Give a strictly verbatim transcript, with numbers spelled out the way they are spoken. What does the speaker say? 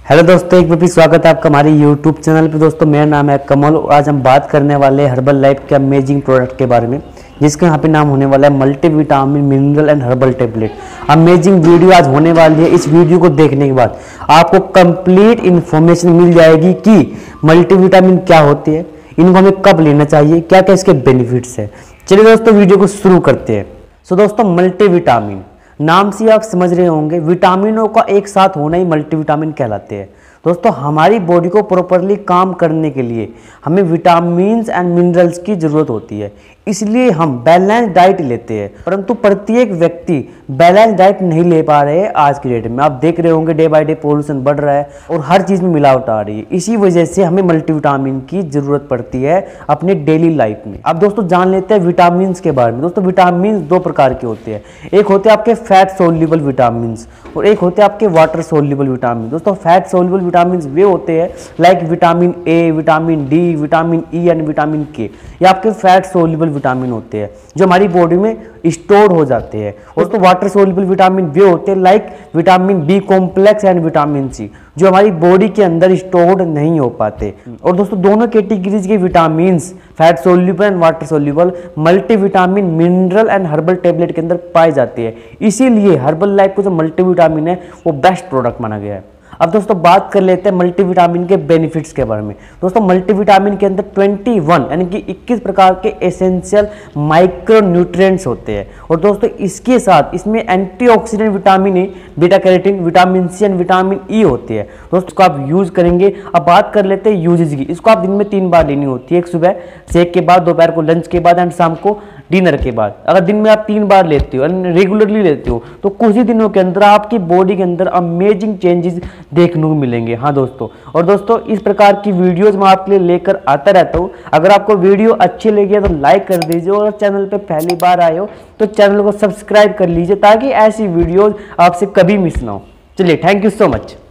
Hello दोस्तों, एक बार फिर स्वागत है आपका हमारे यूट्यूब चैनल पे। दोस्तों मेरा नाम है कमल और आज हम बात करने वाले हैं हर्बल लाइफ के अमेजिंग प्रोडक्ट के बारे में, जिसका यहाँ पे नाम होने वाला है multivitamin mineral and herbal tablet. Amazing video आज होने वाली है। इस वीडियो को देखने के बाद आपको कंप्लीट इन्फॉर्मेशन मिल जाएगी कि मल्टीविटामिन क्या होती है, इनको हमें कब लेना चाहिए, क्या क्या इसके बेनिफिट्स है। चलिए दोस्तों वीडियो को शुरू करते हैं। सो दोस्तों मल्टीविटामिन नाम से आप समझ रहे होंगे, विटामिनों का एक साथ होना ही मल्टीविटामिन कहलाते हैं। दोस्तों हमारी बॉडी को प्रॉपरली काम करने के लिए हमें विटामिन्स एंड मिनरल्स की ज़रूरत होती है, इसलिए हम बैलेंस डाइट लेते हैं। परंतु प्रत्येक व्यक्ति बैलेंस डाइट नहीं ले पा रहे हैं। आज की डेट में आप देख रहे होंगे डे बाय डे पोल्यूशन बढ़ रहा है और हर चीज़ में मिलावट आ रही है। इसी वजह से हमें मल्टीविटामिन की ज़रूरत पड़ती है अपने डेली लाइफ में। अब दोस्तों जान लेते हैं विटामिन के बारे में। दोस्तों विटामिन दो प्रकार के होते हैं, एक होते हैं आपके फैट सोल्यूबल विटामिन और एक होते हैं आपके वाटर सोल्यूबल विटामिन। दोस्तों फैट सोल्यूबल विटामिन वे होते हैं like vitamin A, vitamin D, vitamin E and vitamin K. ये आपके फैट सोल्यूबल विटामिन होते हैं जो हमारी बॉडी में स्टोर हो जाते हैं। और तो वाटर सोल्यूबल विटामिन वे होते हैं like vitamin B complex and vitamin C, जो हमारी बॉडी के अंदर स्टोर्ड नहीं हो पाते। और दोस्तों दोनों कैटेगरीज के vitamin fat soluble and water soluble multivitamin mineral and herbal tablet के अंदर पाए जाते हैं। इसीलिए हर्बल लाइफ को जो मल्टीविटामिन है वो बेस्ट प्रोडक्ट माना गया है। अब दोस्तों बात कर लेते हैं मल्टीविटामिन के बेनिफिट्स के बारे में। दोस्तों मल्टीविटामिन के अंदर इक्कीस यानी कि इक्कीस प्रकार के एसेंशियल माइक्रो न्यूट्रिएंट्स होते हैं। और दोस्तों इसके साथ इसमें antioxidant vitamin A, beta carotene, vitamin C and vitamin E होती है। दोस्तों इसको आप यूज करेंगे। अब बात कर लेते हैं यूजेज की। इसको आप दिन में तीन बार लेनी होती है, एक सुबह शेक के बाद, दोपहर को लंच के बाद एंड शाम को डिनर के बाद। अगर दिन में आप तीन बार लेते हो और रेगुलरली लेते हो तो कुछ ही दिनों के अंदर आपकी बॉडी के अंदर अमेजिंग चेंजेस देखने को मिलेंगे। हाँ दोस्तों, और दोस्तों इस प्रकार की वीडियोस मैं आपके लिए लेकर आता रहता हूँ। अगर आपको वीडियो अच्छी लगी है तो लाइक कर दीजिए और चैनल पे पहली बार आए हो तो चैनल को सब्सक्राइब कर लीजिए ताकि ऐसी वीडियोस आपसे कभी मिस ना हो। चलिए, थैंक यू सो मच।